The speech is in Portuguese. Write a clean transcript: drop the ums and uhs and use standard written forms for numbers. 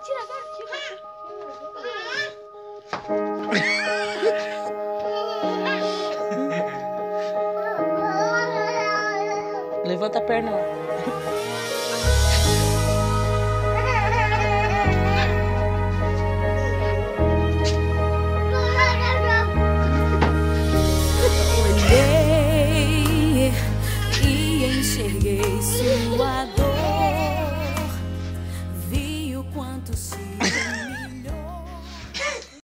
tira agora, tira. Levanta a perna lá. Olhei e enxerguei sua dor.